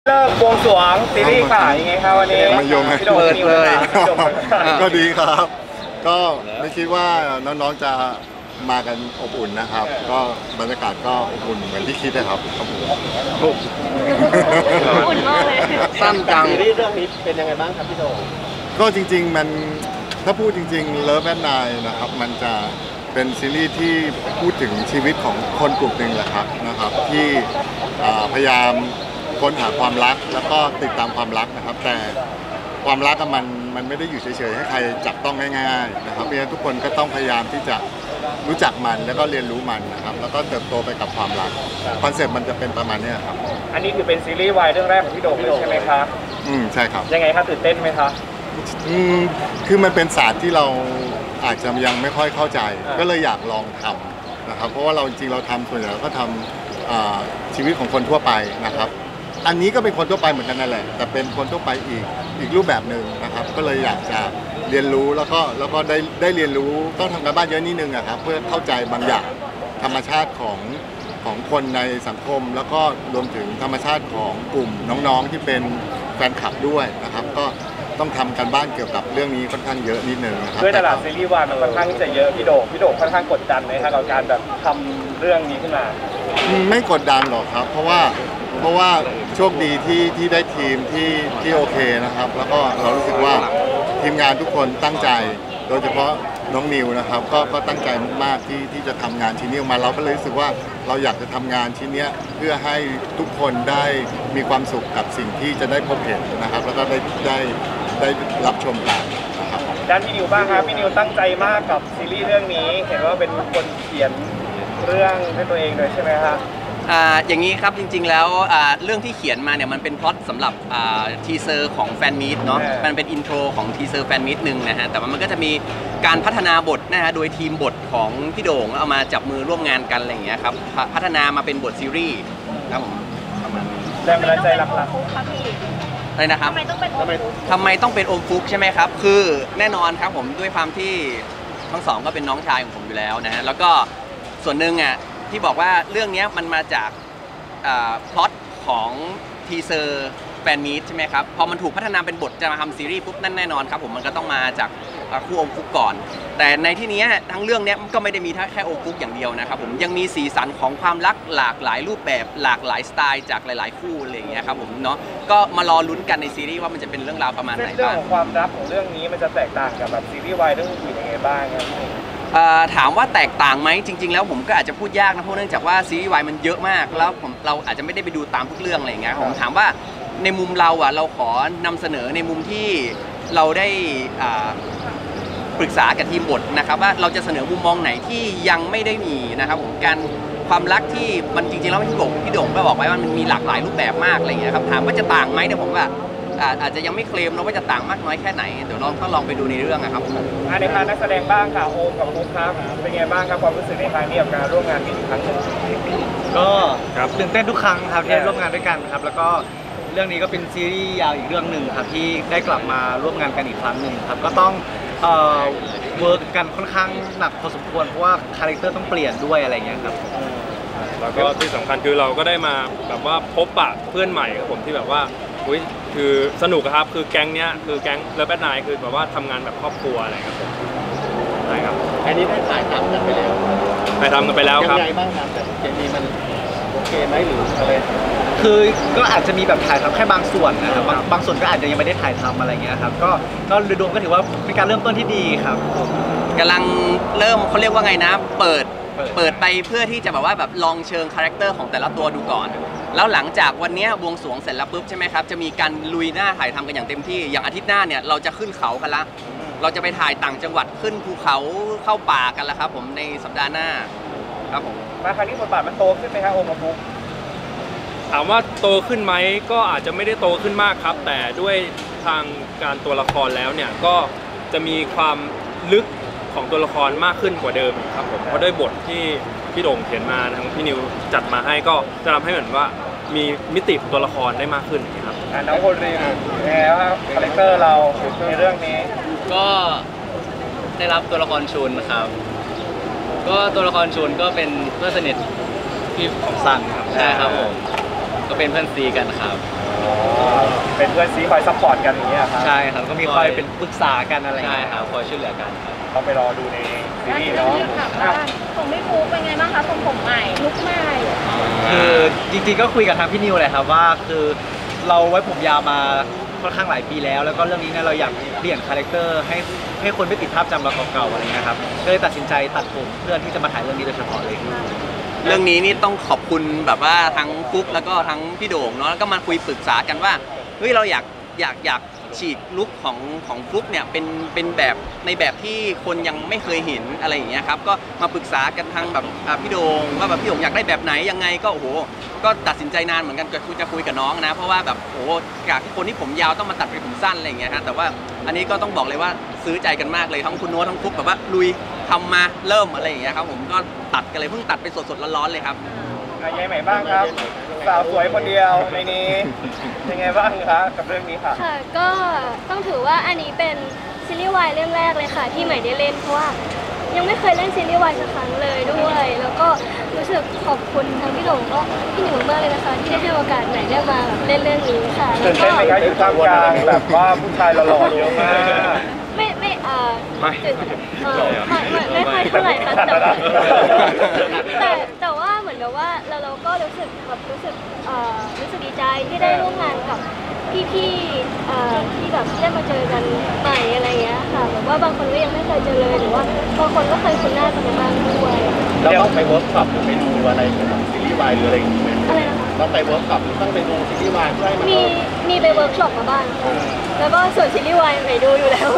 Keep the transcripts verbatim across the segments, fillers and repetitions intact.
เลิกบวงสรวงซีรีส์ค่ะยังไงครับวันนี้มาโยงให้เปิดเลยก็ดีครับ ก็ไม่คิดว่าน้องๆจะมากันอบอุ่นนะครับก็บรรยากาศก็อบอุ่นเหมือนที่คิดนะครับอบอุ่นอุ่นมากเลยสั้นจังซีรีส์เรื่องนี้เป็นยังไงบ้างครับพี่โดก็จริงๆมันถ้าพูดจริงๆเลิฟแอนด์ไนน์นะครับมันจะเป็นซีรีส์ที่พูดถึงชีวิตของคนกลุ่มหนึ่งแหละครับนะครับที่พยายามค้นหาความรักแล้วก็ติดตามความรักนะครับแต่ความรักมันมันไม่ได้อยู่เฉยๆให้ใครจับต้องง่ายๆนะครับเพราะฉะนั้นทุกคนก็ต้องพยายามที่จะรู้จักมันแล้วก็เรียนรู้มันนะครับแล้วก็เติบโตไปกับความรักคอนเซ็ปต์มันจะเป็นประมาณนี้ครับอันนี้คือเป็นซีรีส์วายเรื่องแรกของพี่โดเลยใช่ไหมคะอืมใช่ครับยังไงครับตื่นเต้นไหมคะอืมคือมันเป็นศาสตร์ที่เราอาจจะยังไม่ค่อยเข้าใจก็เลยอยากลองทำนะครับเพราะว่าเราจริงๆเราทำส่วนใหญ่เราก็ทำชีวิตของคนทั่วไปนะครับอันนี้ก็เป็นคนทั่วไปเหมือนกันนั่นแหละแต่เป็นคนทั่วไปอีกอีกรูปแบบหนึ่งนะครับก็เลยอยากจะเรียนรู้แล้วก็แล้วก็ได้ได้เรียนรู้ต้องทำการบ้านเยอะนิดนึงครับเพื่อเข้าใจบางอย่างธรรมชาติของของคนในสังคมแล้วก็รวมถึงธรรมชาติของกลุ่มน้องๆที่เป็นแฟนคลับด้วยนะครับก็ต้องทำการบ้านเกี่ยวกับเรื่องนี้ค่อนข้างเยอะนิดนึงนะครับด้วยตลาดซีรีส์วายมันค่อนข้างที่จะเยอะพี่โดพี่โดค่อนข้างกดดันไหมครับกับการแบบทำเรื่องนี้ขึ้นมาไม่กดดันหรอกครับเพราะว่าเพราะว่าโชคดีที่ที่ได้ทีมที่ที่โอเคนะครับแล้วก็เรารู้สึกว่าทีมงานทุกคนตั้งใจโดยเฉพาะน้องนิวนะครับก็ก็ตั้งใจมากๆที่ที่จะทำงานชิ้นนี้ออกมาเราก็เลยรู้สึกว่าเราอยากจะทำงานชิ้นนี้เพื่อให้ทุกคนได้มีความสุขกับสิ่งที่จะได้พบเห็นนะครับแล้วก็ได้ได้ได้รับชมกันนะครับด้านพี่นิวบ้างครับพี่นิวตั้งใจมากกับซีรีส์เรื่องนี้เห็นว่าเป็นคนเขียนเรื่องให้ตัวเองเลยใช่ไหมครับอ่าอย่างนี้ครับจริงๆแล้วอ่าเรื่องที่เขียนมาเนี่ยมันเป็นพล็อตสำหรับอ่าทีเซอร์ของแฟนมีตเนาะมันเป็นอินโทรของทีเซอร์แฟนมีตหนึ่งนะฮะแต่ว่ามันก็จะมีการพัฒนาบทนะฮะโดยทีมบทของพี่โด่งเอามาจับมือร่วมงานกันอะไรอย่างเงี้ยครับพัฒนามาเป็นบทซีรีส์ครับผมประมาณแรงบันดาลใจหลักๆอะไรนะครับทำไมต้องเป็นโอมฟุกทำไมต้องเป็นโอมฟุกใช่ไหมครับคือแน่นอนครับผมด้วยความที่ทั้งสองก็เป็นน้องชายของผมอยู่แล้วนะฮะแล้วก็ส่วนหนึ่งอ่ะที่บอกว่าเรื่องนี้มันมาจากพล็อตของทีเซอร์แฟนมีตใช่ไหมครับพอมันถูกพัฒนาเป็นบทจะมาทำซีรีส์ปุ๊บนั่นแน่นอนครับผมมันก็ต้องมาจากคู่อมฟุกก่อนแต่ในที่นี้ทั้งเรื่องนี้ก็ไม่ได้มีแค่อมฟุกอย่างเดียวนะครับผมยังมีสีสันของความรักหลากหลายรูปแบบหลากหลายสไตล์จากหลายๆคู่อะไรอย่างเงี้ยครับผมเนาะก็มารอลุ้นกันในซีรีส์ว่ามันจะเป็นเรื่องราวประมาณไหนบ้างเรื่องของความรักของเรื่องนี้มันจะแตกต่างกับแบบซีรีส์วายเรื่องอื่นยังไงบ้างครับถามว่าแตกต่างไหมจริงๆแล้วผมก็อาจจะพูดยากนะเพราะเนื่องจากว่าซีรีส์วายมันเยอะมากแล้วผมเราอาจจะไม่ได้ไปดูตามทุกเรื่องอะไรอย่างเงี้ยผมถามว่าในมุมเราอ่ะเราขอนำเสนอในมุมที่เราได้ปรึกษากับทีมบทนะครับว่าเราจะเสนอมุมมองไหนที่ยังไม่ได้มีนะครับผมการความรักที่มันจริงๆแล้วพี่โด่งพี่โด่งก็บอกไว้ว่ามันมีหลากหลายรูปแบบมากอะไรอย่างเงี้ยครับถามว่าจะต่างไหมเนี่ยผมว่าอาจจะยังไม่เคลมนะว่าจะต่างมากน้อยแค่ไหนเดี๋ยวลองต้องลองไปดูในเรื่องนะครับในทางนักแสดงบ้างค่ะโอมกับฟุกครับเป็นไงบ้างครับความรู้สึกในทางนี้กับการร่วมงานกันอีกครั้งหนึ่งก็ตื่นเต้นทุกครั้งครับที่ได้ร่วมงานด้วยกันครับแล้วก็เรื่องนี้ก็เป็นซีรีส์ยาวอีกเรื่องหนึ่งครับที่ได้กลับมาร่วมงานกันอีกครั้งหนึ่งครับก็ต้องเอ่อเวิร์กกันค่อนข้างหนักพอสมควรเพราะว่าคาแรคเตอร์ต้องเปลี่ยนด้วยอะไรเงี้ยครับแล้วก็ที่สำคัญคือเราก็ได้มาแบบว่าพบปะเพื่อนใหม่ครับผมที่แบบว่าอุ้ยคือสนุกครับคือแก๊งเนี้ยคือแก๊งเลิฟแอดไนน์คือแบบว่าทำงานแบบครอบครัวอะไรครับผมใช่ครับอันนี้ได้ถ่ายทำกันไปแล้วถ่ายทำกันไปแล้วครับยังไงบ้างครับแต่เคมีมันโอเคไหมหรืออะไรคือก็อาจจะมีแบบถ่ายทำแค่บางส่วนนะครับบางบางส่วนก็อาจจะยังไม่ได้ถ่ายทำอะไรเงี้ยครับก็ก็โดยรวมก็ถือว่าเป็นการเริ่มต้นที่ดีครับกำลังเริ่มเขาเรียกว่าไงนะเปิดเปิดไปเพื่อที่จะแบบว่าแบบลองเชิงคาแรคเตอร์ของแต่ละตัวดูก่อนแล้วหลังจากวันนี้บวงสรวงเสร็จแล้วปุ๊บใช่ไหมครับจะมีการลุยหน้าถ่ายทำกันอย่างเต็มที่อย่างอาทิตย์หน้าเนี่ยเราจะขึ้นเขากันละเราจะไปถ่ายต่างจังหวัดขึ้นภูเขาเข้าป่ากันแล้วครับผมในสัปดาห์หน้าครับผมมาครั้งนี้บทบาทมันโตขึ้นไหมครับโอมกับฟุกถามว่าโตขึ้นไหมก็อาจจะไม่ได้โตขึ้นมากครับแต่ด้วยทางการตัวละครแล้วเนี่ยก็จะมีความลึกของตัวละครมากขึ้นกว่าเดิมครับผมเพราะด้วยบทที่พี่โด่งเขียนมาทางพี่นิวจัดมาให้ก็จะทำให้เหมือนว่ามีมิติตัวละครได้มากขึ้นครับน้องคนรีนแล้วคาแรคเตอร์เราในเรื่องนี้ก็ได้รับตัวละครชุนครับก็ตัวละครชุนก็เป็นเพื่อนสนิทพี่ของซันครับใช่ครับผมก็เป็นเพื่อนซีกันครับพื่อนซีคอยซัพพอร์ตกันอย่างเงี้ยครับใช่ครับก็มีคอยเป็นปรึกษากันอะไรอย่างใช่เงี้ยครับคอยช่วยเหลือกันครับต้องไปรอดูในซีรีส์เรื่อเนาะงที่ถามว่าผมไม่ฟูเป็นไงบ้างคะทรงผมใหม่ลุคใหม่คือจริงๆก็คุยกับทางพี่นิวเลยครับว่าคือเราไว้ผมยาวมาค่อนข้างหลายปีแล้ว แล้วก็เรื่องนี้เนี่ยเราอยากเปลี่ยนคาแรคเตอร์ให้ให้คนไม่ติดภาพจำเราเก่าๆอะไรเงี้ยครับก็เลยตัดสินใจตัดผมเพื่อที่จะมาถ่ายเรื่องนี้โดยเฉพาะเลยเรื่องนี้นี่ต้องขอบคุณแบบว่าทั้งฟุ๊กแล้วก็ทั้งพี่โด่งเนาะแล้วก็มาคุยปรึกษากันว่าเฮ้ยเราอยากอยากอยากฉีกลุคของของฟลุ๊กเนี่ยเป็นเป็นแบบในแบบที่คนยังไม่เคยเห็นอะไรอย่างเงี้ยครับก็มาปรึกษากันทางแบบอ่าพี่โด่งว่าแบบพี่โด่งอยากได้แบบไหนยังไงก็โอ้โหก็ตัดสินใจนานเหมือนกันก็คุยจะคุยกับน้องนะเพราะว่าแบบโอ้โหจากที่คนที่ผมยาวต้องมาตัดเป็นผมสั้นอะไรอย่างเงี้ยฮะแต่ว่าอันนี้ก็ต้องบอกเลยว่าซื้อใจกันมากเลยทั้งคุณโน้ตทั้งฟลุ๊กแบบว่าลุยทำมาเริ่มอะไรอย่างเงี้ยครับผมก็ตัดกันเลยเพิ่งตัดไปสดๆร้อนๆเลยครับอ่ะยายใหม่บ้างครับ สาวสวยคนเดียวในนี้ยังไงบ้างคะกับเรื่องนี้ค่ะค่ะก็ต้องถือว่าอันนี้เป็นซีรีส์วายเรื่องแรกเลยค่ะที่ใหม่ได้เล่นเพราะว่ายังไม่เคยเล่นซีรีส์วายสักครั้งเลยด้วย แล้วก็รู้สึกขอบคุณทั้งพี่โด่งก็พี่หนิงมากเลยนะคะที่ได้ให้โอกาสใหม่ได้มาแบบเล่นเรื่องนี้ค่ะแล้ตื่วน ก็เต้นไหมคะอยู่ท่ามกลางแบบว่าผู้ชายหล่อๆเยอะมากไม่ไม่เอ่อไม่ตื่นเอ่อไม่ไม่ไม่ค่อยเท่าไหร่ค่ะแต่แต่แต่ว่าเหมือนแบบว่าเราเราก็รู้สึกแบบรู้สึกเอ่อรู้สึกดีใจที่ได้ร่วมงานกับพี่ๆเอ่อที่แบบได้มาเจอกันใหม่อะไรเงี้ยค่ะแบบว่าบางคนก็ยังไม่เคยเจอเลยหรือว่าบางคนก็เคยคุ้นหน้ากันมาบ้างด้วยเราต้องไปเวิร์กช็อปหรือไปดูอะไรเกี่ยวกับซีรีส์วายหรืออะไรอย่างเงี้ยอะไรนะคะต้องไปเวิร์กช็อปหรือต้องไปดูซีรีส์วายเพื่อให้มันมีมีไปเวิร์กช็อปมาบ้างค่ะแล้วก็ส่วนซีรีส์วายไปดูอยู่แล้ว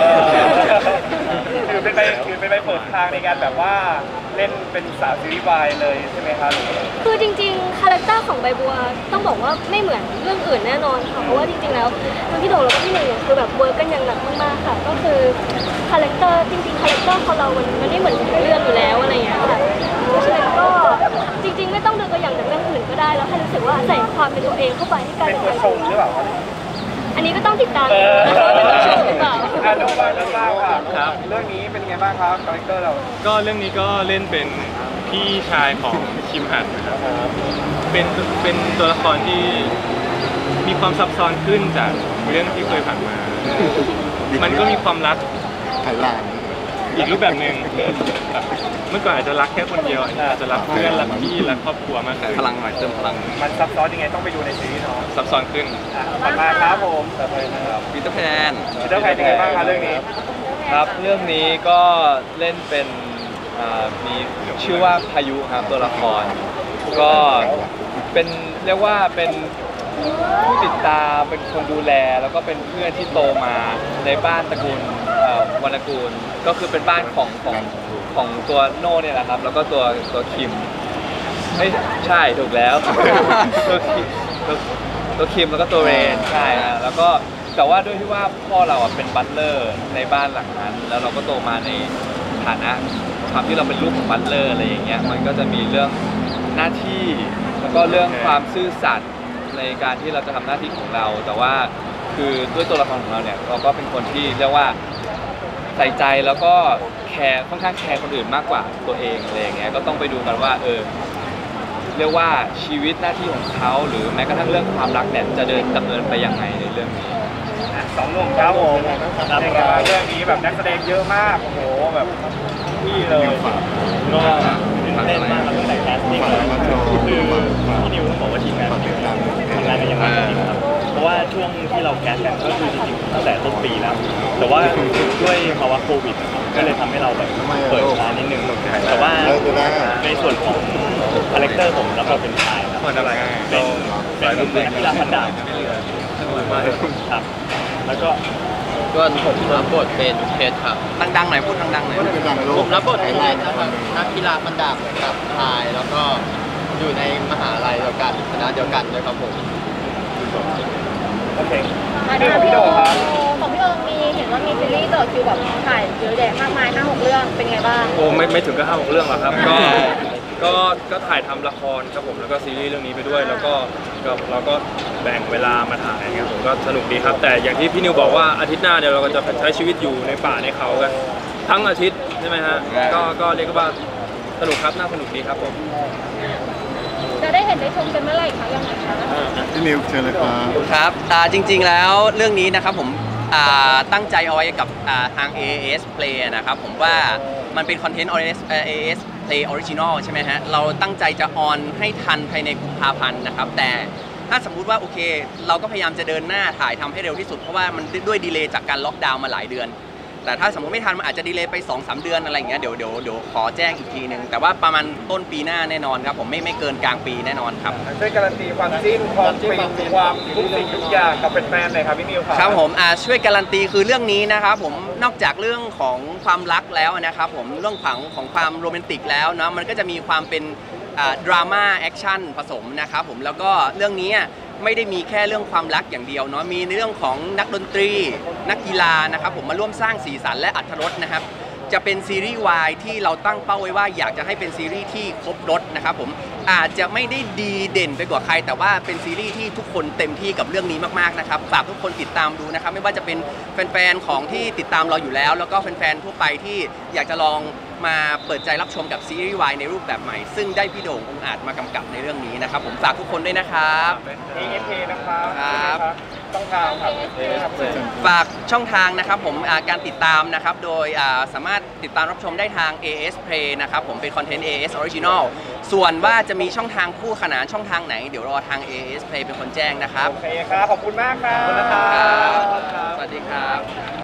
คือเป็นไปคือเป็นไปเปิดทางในการแบบว่าเล่นเป็นสาวซีรีส์วายเลยใช่ไหมคะหรือคือจริงๆ คาแรคเตอร์ของใบบัวต้องบอกว่าไม่เหมือนเรื่องอื่นแน่นอนค่ะ เพราะว่าจริงๆ แล้วทั้งพี่โด่งแล้วก็พี่หนึ่งเนี่ยคือแบบเวิร์กกันอย่างหนักมากๆ ค่ะ ก็คือคาแรคเตอร์จริงๆ คาแรคเตอร์ของเรา มันมันไม่เหมือนกับเรื่องอยู่แล้วอะไรอย่างเงี้ยค่ะเพราะฉะนั้นก็จริงๆ ไม่ต้องดูตัวอย่างจากเรื่องอื่นก็ได้ แล้วให้รู้สึกว่าใส่ความเป็นตัวเองเข้าไปให้กลายเป็นเป็นตัวใบชงหรือเปล่าอันนี้ก็ต้องติดตามดูนะคะว่าเป็นตัวชงหรือเปล่าอ่ะน้องบ้างน้องบ้างค่ะครับเรื่องนี้เป็นไงบ้างครับคาแรคเตอร์เราก็เรื่องนี้ก็เล่นเป็นพี่ชายของคิมหันนะครับเป็นเป็นตัวละครที่มีความซับซ้อนขึ้นจากเรื่องที่เคยผ่านมา มันก็มีความรักไทยลานอีกรูปแบบหนึ่งแบบเมื่อก่อนอาจจะรักแค่คนเดียวอันนี้อาจจะรักเพื่อนรักพี่รักครอบครัวมากขึ้นพลังหน่อยเติมพลังมันซับซ้อนยังไงต้องไปดูในซีรีส์เนาะซับซ้อนขึ้นอ่ะต่อมาครับผมต่อไปนะครับปีเตอร์แพนพีเตอร์แพนเป็นไงบ้างคะเรื่องนี้ครับเรื่องนี้ก็เล่นเป็นอ่ามีชื่อว่าพายุครับตัวละคร ก็เป็นเรียกว่าเป็นผู้ติดตามเป็นคนดูแล แล้วก็เป็นเพื่อนที่โตมาในบ้านตระกูลเอ่อวรรณกูลก็คือเป็นบ้านของของของตัวโน่เนี่ยแหละครับ แล้วก็ตัวตัวคิมไม่ใช่ถูกแล้ว ตัวคิมตัวตัวคิมแล้วก็ตัวเรนใช่ฮะแล้วก็แต่ว่าด้วยที่ว่าพ่อเราอ่ะเป็นบัตเลอร์ในบ้านหลังนั้น แล้วเราก็โตมาในฐานะความที่เราเป็นลูกของบัตเลอร์อะไรอย่างเงี้ยมันก็จะมีเรื่องหน้าที่แล้วก็เรื่องความซื่อสัตย์ในการที่เราจะทำหน้าที่ของเรา แต่ว่าคือด้วยตัวละครของเราเนี่ยเราก็เป็นคนที่เรียกว่าใส่ใจแล้วก็แคร์ค่อนข้างแคร์คนอื่นมากกว่าตัวเองอะไรอย่างเงี้ยก็ต้องไปดูกันว่าเออเรียกว่าชีวิตหน้าที่ของเขาหรือแม้กระทั่งเรื่องความรักเนี่ยจะเดินดำเนินไปยังไงในเรื่องนี้อ่ะสองหนุ่มครับผมเป็นไงบ้างเรื่องนี้แบบนักแสดงเยอะมากโอ้โหแบบพี่เลยก็เล่นมากตั้งแต่แคสติ้งเลยคือพี่นิวต้องบอกว่าทีมงานทำงานกันอย่างหนักจริงๆครับเพราะว่าช่วงที่เราแคสกันก็คือจริงๆตั้งแต่ต้นปีแล้วแต่ว่าด้วยภาวะโควิดก็เลยทำให้เราแบบเปิดช้านิดนึงแต่ว่าในส่วนของคาแรคเตอร์ผมแล้วก็เป็นชายครับเป็นเป็นเป็นนักกีฬาฟันดาบครับแล้วก็ส่วนผมรับบทเป็นเพชรครับดังๆหน่อยพูดดังๆหน่อยเป็นดังโลผกมรับบทเป็นเพชรนะครับนักกีฬาฟันดาบกับชาย แล้วก็อยู่ในมหาลัยเดียวกันคณะเดียวกันด้วยครับผมโอเคมาเรื่ดูองของพี่พี่โดโดครับของพี่โดมีเห็นว่ามีซีรีส์ต่อคิวแบบถ่ายเยอะแยะมากมายห้าหกเรื่องเป็นไงบ้างโอ้ไม่ไม่ถึงก็ห้าหกเรื่องหรอกครับ ก็ก็ก็ถ่ายทำละครครับผมแล้วก็ซีรีส์เรื่องนี้ไปด้วย แล้วก็ก็เราก็แบ่งเวลามาถ่ายครับผมก็สนุกดีครับ แต่อย่างที่พี่นิวบอกว่าอาทิตย์หน้าเดี๋ยวเราก็จะใช้ชีวิตอยู่ในป่าในเขากันทั้งอาทิตย์ใช่ไหมฮะก็ก็เรียกว่าสนุกครับน่าสนุกดีครับผมจะได้เห็นได้ชมกันเมื่อไหร่คะยังไงคะพี่นิวเชิญเลยครับครับอ่าจริงๆแล้วเรื่องนี้นะครับผมอ่าตั้งใจเอาไว้กับอ่าทาง เอ เอ เอส Play นะครับผมว่ามันเป็นคอนเทนต์ เอ เอ เอ เอส Play Original ใช่ไหมฮะเราตั้งใจจะออนให้ทันภายในกุมภาพันธ์นะครับแต่ถ้าสมมุติว่าโอเคเราก็พยายามจะเดินหน้าถ่ายทำให้เร็วที่สุดเพราะว่ามันด้วยดีเลย์จากการล็อกดาวน์มาหลายเดือนแต่ถ้าสมมติไม่ทันมันอาจจะดีเลย์ไป สองสาม เดือนอะไรอย่างเงี้ยเดี๋ยวเดี๋ยวเดี๋ยวขอแจ้งอีกทีหนึ่งแต่ว่าประมาณต้นปีหน้าแน่นอนครับผมไม่ไม่เกินกลางปีแน่นอนครับช่วยการันตีความจิ้นความฟินความทุกสิ่งทุกอย่างกับแฟนๆหน่อยครับพี่นิวครับครับผมอ่าช่วยการันตีคือเรื่องนี้นะครับผมนอกจากเรื่องของความรักแล้วนะครับผมเรื่องของของความโรแมนติกแล้วเนาะมันก็จะมีความเป็นดราม่าแอคชั่นผสมนะครับผมแล้วก็เรื่องนี้ไม่ได้มีแค่เรื่องความรักอย่างเดียวเนาะมีเรื่องของนักดนตรีนักกีฬานะครับผมมาร่วมสร้างสีสันและอรรถรสนะครับจะเป็นซีรีส์วายที่เราตั้งเป้าไว้ว่าอยากจะให้เป็นซีรีส์ที่ครบรสนะครับผมอาจจะไม่ได้ดีเด่นไปกว่าใครแต่ว่าเป็นซีรีส์ที่ทุกคนเต็มที่กับเรื่องนี้มากๆนะครับฝากทุกคนติดตามดูนะครับไม่ว่าจะเป็นแฟนๆของที่ติดตามเราอยู่แล้วแล้วก็แฟนๆทั่วไปที่อยากจะลองมาเปิดใจรับชมกับซีรีส์วายในรูปแบบใหม่ซึ่งได้พี่โด่งองค์อาจมากำกับในเรื่องนี้นะครับผมฝากทุกคนด้วยนะครับเอ เอส เพ นะครับครับต้องทางครับครับฝากช่องทางนะครับผมอ่าการติดตามนะครับโดยอ่าสามารถติดตามรับชมได้ทาง เอ เอส Play นะครับผมเป็นคอนเทนต์ เอ เอส Original ส่วนว่าจะมีช่องทางคู่ขนานช่องทางไหนเดี๋ยวรอทาง เอ เอส Play เป็นคนแจ้งนะครับโอเคครับขอบคุณมากครับขอบคุณนะครับสวัสดีครับ